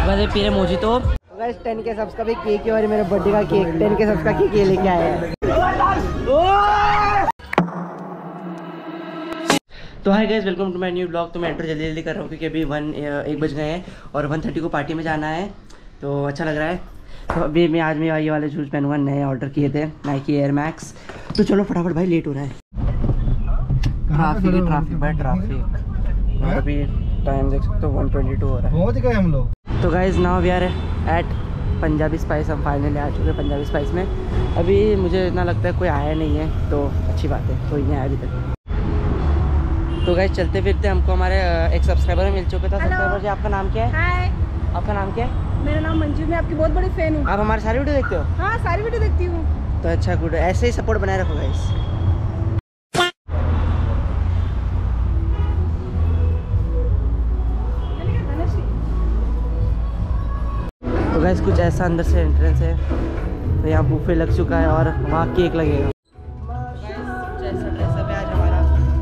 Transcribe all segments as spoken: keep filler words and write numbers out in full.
बस पी रहे मोजी। तो गाइस टेन के सब्स का भी केक है और मेरे बर्थडे का केक टेन के सब्स का केक ये लेके आया है। तो hi guys, welcome to my new blog. तो मैं एंटर जल्दी जल्दी कर रहा हूँ क्योंकि अभी वन एक बज गए हैं और वन थर्टी को पार्टी में जाना है, तो अच्छा लग रहा है। तो अभी मैं आज मैं ये वाले शूज़ पहनूंगा, नए ऑर्डर किए थे, नाइकी एयर मैक्स। तो चलो फटाफट भाई, लेट हो रहा है। ट्रैफिक है, ट्रैफिक भाई ट्रैफिक। और अभी टाइम देख सकते हो वन ट्वेंटी टू हो रहा है। पहुंच गए हम लोग। तो guys now we are at Punjabi spice. हम फाइनली आ चुके हैं पंजाबी स्पाइस में। अभी मुझे इतना लगता है कोई आया नहीं है, तो अच्छी बात है, कोई नहीं आया अभी तक। तो गाइस चलते फिरते हमको हमारे एक सब्सक्राइबर मिल चुका था। सब्सक्राइबर जी, आपका नाम क्या है? हाय, आपका नाम क्या है? मेरा नाम मंजू, मैं आपकी बहुत बड़ी फैन हूँ। आप हमारे सारी वीडियो देखते हो? हाँ, सारी वीडियो देखती हूँ। तो अच्छा, गुड, ऐसे ही सपोर्ट बनाए रखो गाइस। तो गाइस कुछ ऐसा अंदर से एंट्रेंस है। तो यहाँ बुफे लग चुका है और वहाँ केक लगेगा। ऐसा ड्रेसअप है आज हमारा।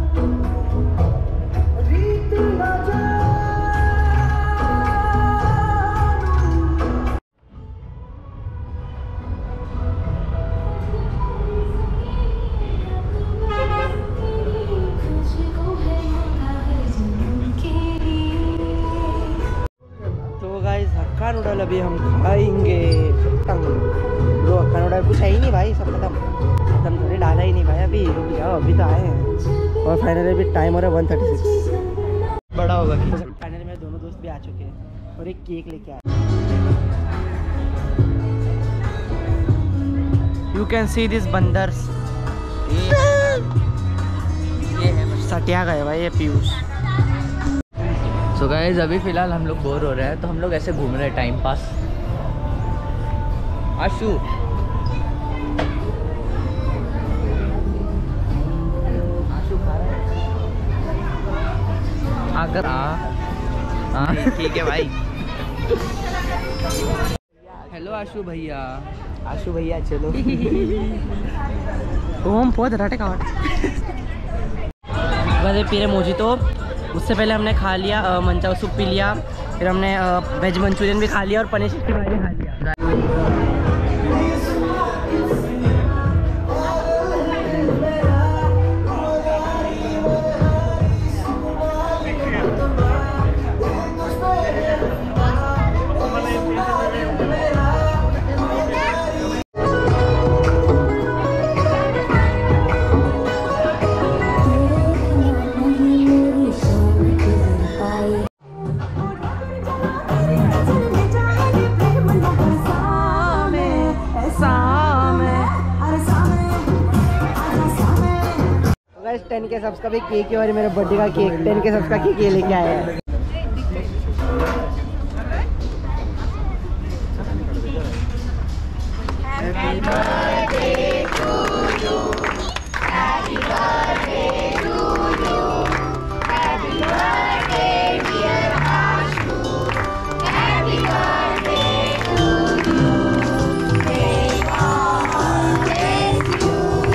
हक्का नूडल अभी हम खाएंगे। ब्रो हक्का नूडल कुछ है ही नहीं भाई, सब खत्म खत्म थोड़ी डाला ही नहीं भाई। अभी रुक जाओ, अभी तो आए हैं। और फाइनली अभी टाइम हो रहा है वन थर्टी सिक्स। बड़ा होगा कि फाइनली मेरे दोनों दोस्त भी आ चुके हैं और एक केक लेके आए। यू कैन सी दिस बंदर्स। ये है सटिया गए भाई, ये पीयूष। सो so गाइस अभी फ़िलहाल हम लोग बोर हो रहे हैं, तो हम लोग ऐसे घूम रहे हैं टाइम पास। आशु आशु खा रहा है आकर आ हाँ ठीक है भाई। हेलो आशु भैया। आशु भैया चलो। ओम बहुत रटे का वैसे पी रहे मोजी। तो उससे पहले हमने खा लिया मंचाओ सूप पी लिया, फिर हमने वेज मंचूरियन भी खा लिया और पनीर टिक्की भी खा लिया। टेन के सब्स का भी केक है और मेरे बर्थडे का केक टेन के सब्स का केक ये लेके आया है। Happy birthday to you, happy birthday to you, happy birthday dear Ashu, happy birthday to you, may God bless you.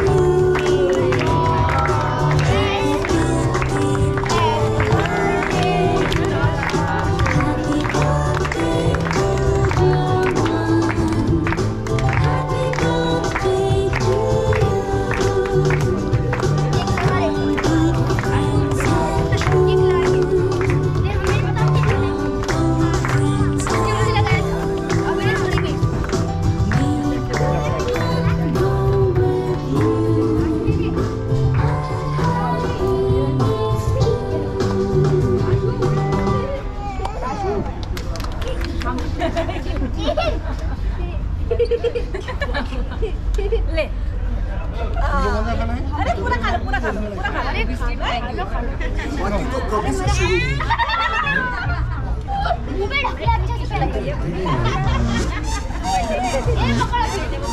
ले अरे पूरा खा लो, पूरा खा लो, पूरा खा लो। अरे बिस्किट खाएंगे। मुंह पे ढक ले अच्छे से पहले। ये पकड़ो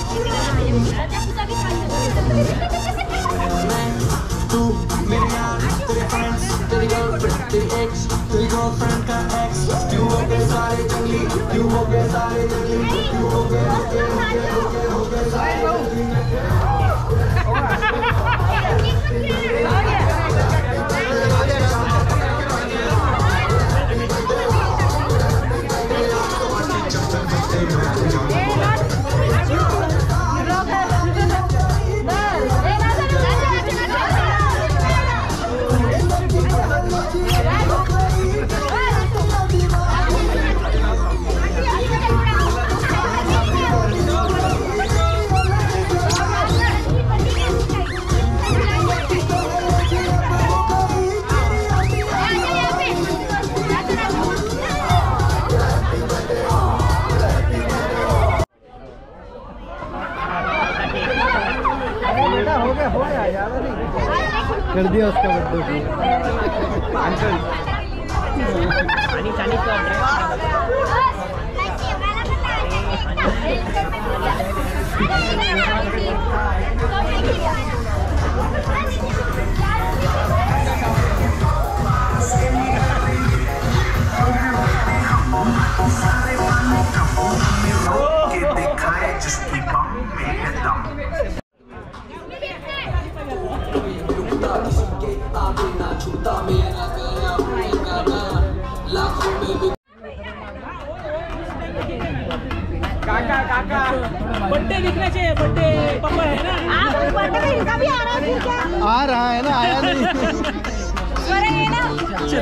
तू मेरे यार, तेरे फ्रेंड्स, तेरी गर्लफ्रेंड, तेरी एक्स, तेरी गर्लफ्रेंड का एक्स, क्यों हो गए सारे जंगली, क्यों हो गए सारे जंगली, क्यों हो गए हो गए हो गए हो गए हो गए सारे जंगली। कर दिया उसका बर्थडे। काका काका बर्थडे दिखना चाहिए, बर्थडे पापा है ना। आप बर्थडे में इनका भी आ रहा है फिर क्या? आ रहा है ना, आया नहीं। अरे ये ना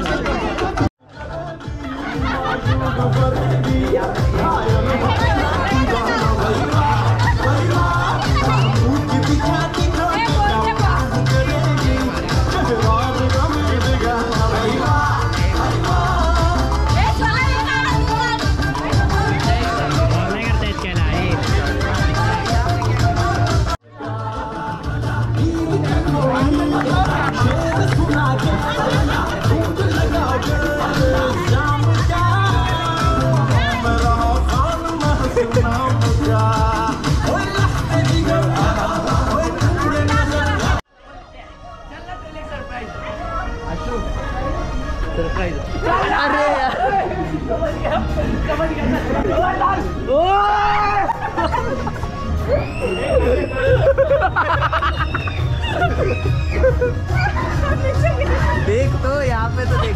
देख तो यहाँ पे तो देख।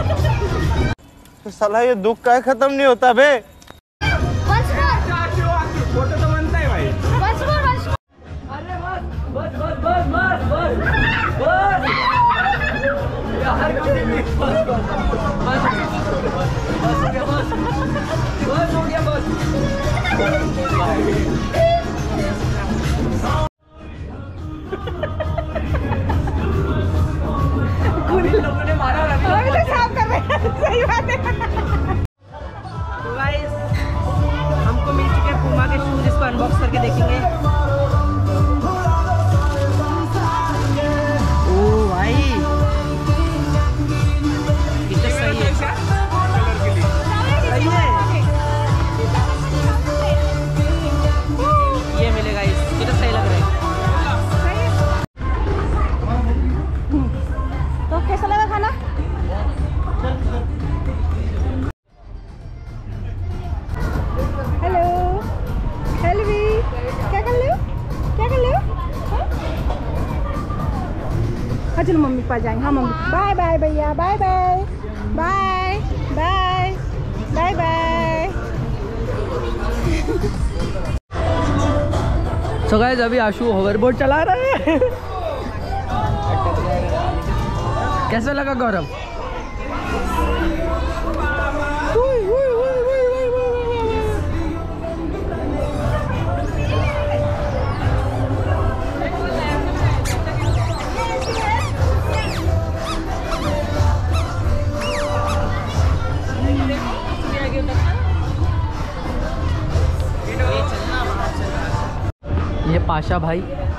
साला ये दुख का खत्म नहीं होता बे। फोटो तो बनता है भाई। लोगों ने मारा और अभी अभी तो साफ कर रहे हैं। सही बात है। तो गाइस हमको मिल चुके हैं पूमा के शूज, इसको अनबॉक्स करके देखेंगे। ओ भाई कितना सही है, सही है। ये मिलेगा इस कितना सही लग रहा है। तो कैसा लगा खाना? हेलो हेलवी, क्या कर रहे हो? क्या कर रहे हो? हाँ? हाँ चलो मम्मी के पास जाएंगे। हाँ मम्मी, बाय बाय भैया, bye bye bye bye bye bye. So guys अभी आशु होवरबोर्ड चला रहा है। कैसा लगा गौरव? ये पाशा भाई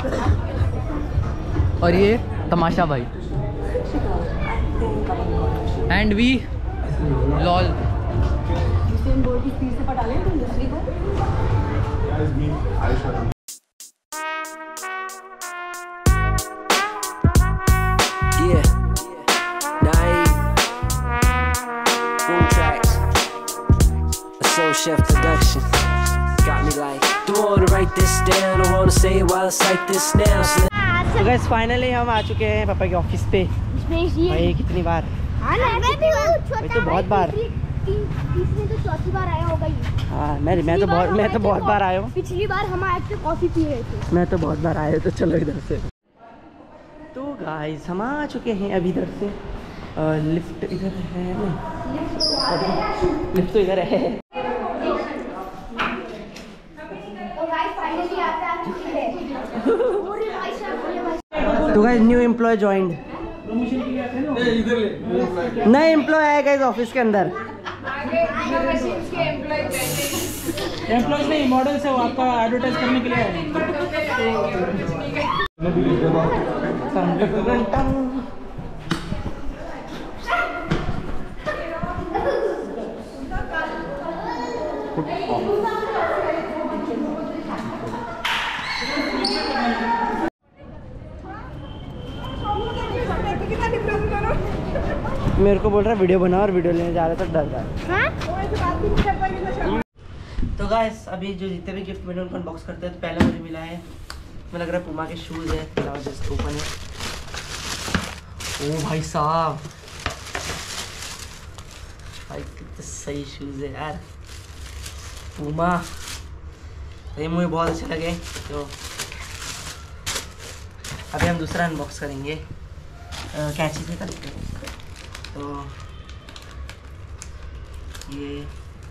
और ये तमाशा भाई and we lol. Yeah, Naive, Boom Tracks, a Soul Chef production. Got me like, don't wanna write this down, I wanna say it while I cite this now. So तो गाइस फाइनली हम आ चुके हैं पापा के office पे। भाई कितनी बार? हाँ ना, मैं भी हूँ। मैं तो बहुत बार। तीसरी तो चौथी बार आया होगा ये। हाँ मैं मैं तो बहुत मैं तो बहुत बार आया हूँ। पिछली बार हम आए थे, कॉफी पी रहे थे। मैं तो बहुत बार आया, तो चलो इधर से। तो गाइस हम आ चुके हैं अभी इधर से। लिफ्ट इधर है ना, लिफ्ट तो इधर है। तो गाइस न्यू एम्प्लॉय ज्वाइंड, नए एम्प्लॉय आए गाइस ऑफिस के अंदर। एम्प्लॉयज नहीं, मॉडल से वो आपका एडवर्टाइज करने के लिए आए हैं। मेरे को बोल रहा है वीडियो बना और वीडियो लेने जा रहा था, डर रहा है। तो गाइस अभी जो जितने भी गिफ्ट मैंने उनको अनबॉक्स करते हैं, तो पहले मुझे मिला है, मुझे लग रहा है पुमा के शूज़ है। जस्ट ओपन है। ओ भाई साहब, भाई कितने सही शूज़ है यार, पुमा। ये मुझे बहुत अच्छे लगे। तो अभी हम दूसरा अनबॉक्स करेंगे, कैंची से करते हैं। तो ये, ये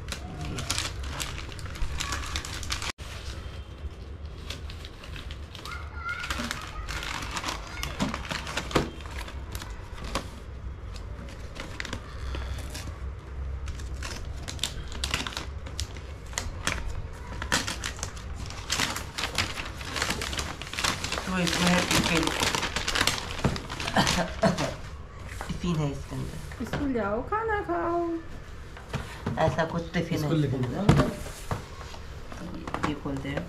तो इसमें है टिफिन। टिफिन है इसके अंदर, स्कूल जाओ खाना खाओ, ऐसा कुछ टिफिन है इसके अंदर। ये खोलते हैं।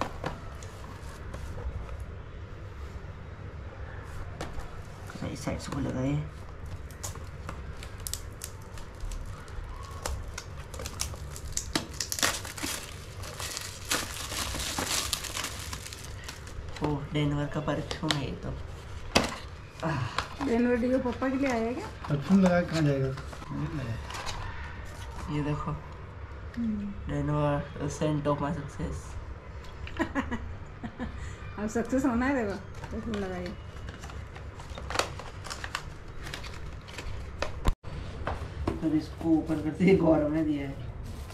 इस साइड से खोलेगा ये। ओ डेनवर का परफ्यूम है ये तो। डेनवर डियो पापा के लिए आया क्या? परफ्यूम लगा कहाँ जाएगा? ये देखो, Denver scent of my success. अब सक्सेस होना है, देखो परफ्यूम लगाइए। तो इसको ओपन करते ही गौरव ने दिया है।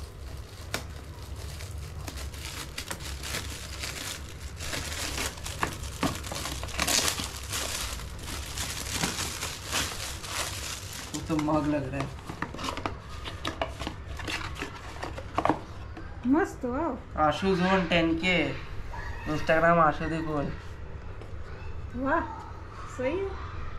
तो मग लग रहा है, मस्त। वाओ, आशु जोन टेन के इंस्टाग्राम आशु देखो। वाह सही है।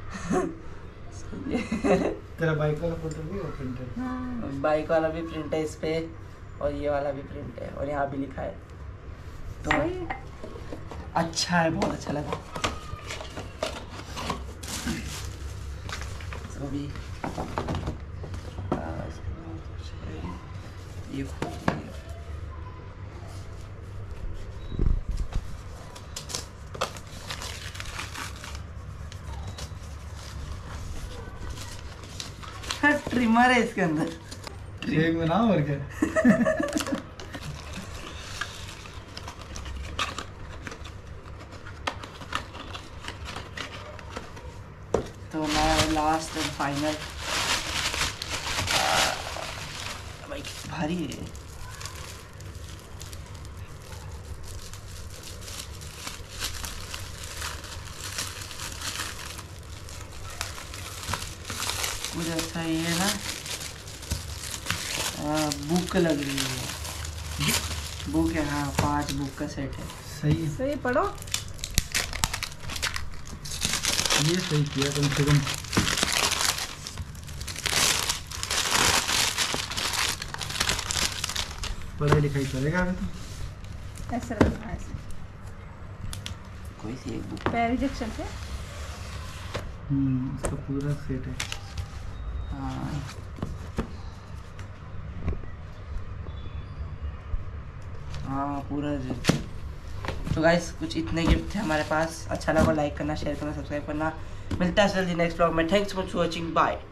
तेरा बाइक वाला फोटो भी प्रिंटेड? हाँ बाइक वाला भी प्रिंट है इस पे, और ये वाला भी प्रिंट है, और यहाँ भी लिखा है। तो सही है। अच्छा है, बहुत अच्छा लगा। तो भी ये ट्रिमर है इसके अंदर। एक में ना और क्या? तो मैं लास्ट एंड फाइनल, भाई भारी है। कुछ अच्छा ये है ना, बुक लग रही है, बुक है। हाँ, पांच बुक का सेट है। सही सही पढ़ो। ये सही किया कम से कम। पढ़ाई लिखाई करेगा अभी तो। ऐसे रखना है, ऐसे कोई सी एक बुक। पैर रिजेक्शन से। हम्म, इसका पूरा सेट है। हाँ, हाँ पूरा। तो गाइस कुछ इतने गिफ्ट थे हमारे पास। अच्छा लगा लाइक करना, शेयर करना, सब्सक्राइब करना। मिलता है जल्दी नेक्स्ट ब्लॉग में। Thanks for watching, bye.